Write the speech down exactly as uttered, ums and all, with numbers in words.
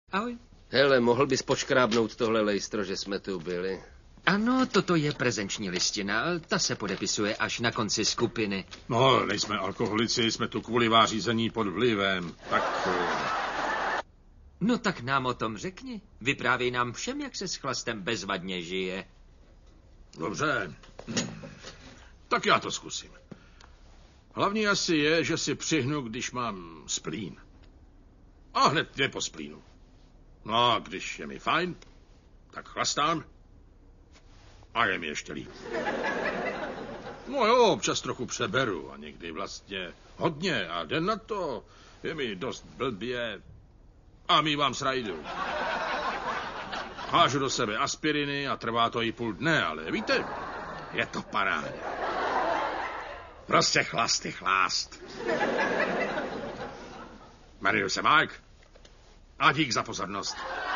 Ahoj. Hele, mohl bys počkrábnout tohle lejstro, že jsme tu byli? Ano, toto je prezenční listina. Ta se podepisuje až na konci skupiny. No, nejsme alkoholici, jsme tu kvůli vářízení pod vlivem. Tak... No tak nám o tom řekni. Vyprávěj nám všem, jak se s chlastem bezvadně žije. Dobře. Tak já to zkusím. Hlavní asi je, že si přihnu, když mám splín. A hned je po splínu. No a když je mi fajn, tak chlastám a je mi ještě líp. No jo, občas trochu přeberu a někdy vlastně hodně a den na to je mi dost blbě a mívám srajdu. Hážu do sebe aspiriny a trvá to i půl dne, ale víte, je to paráda. Prostě chlast je chlást. Jmenuji se Mike a dík za pozornost.